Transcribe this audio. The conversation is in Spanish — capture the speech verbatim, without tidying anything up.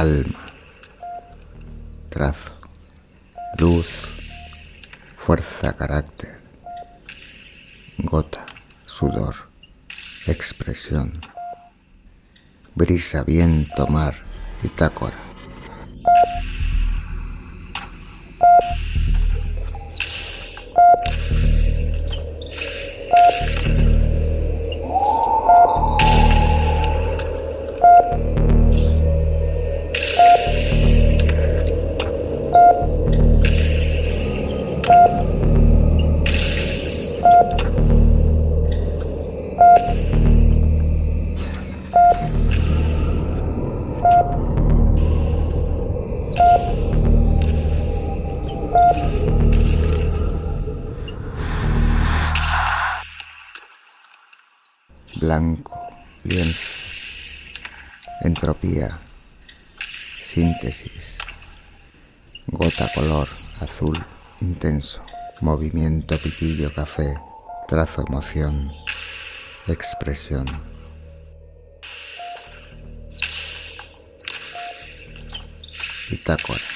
calma, trazo, luz, fuerza, carácter, gota, sudor, expresión, brisa, viento, mar, bitácora. Blanco, lienzo, entropía, síntesis, gota, color, azul, intenso, movimiento, pitillo, café, trazo, emoción, expresión. Bitácora.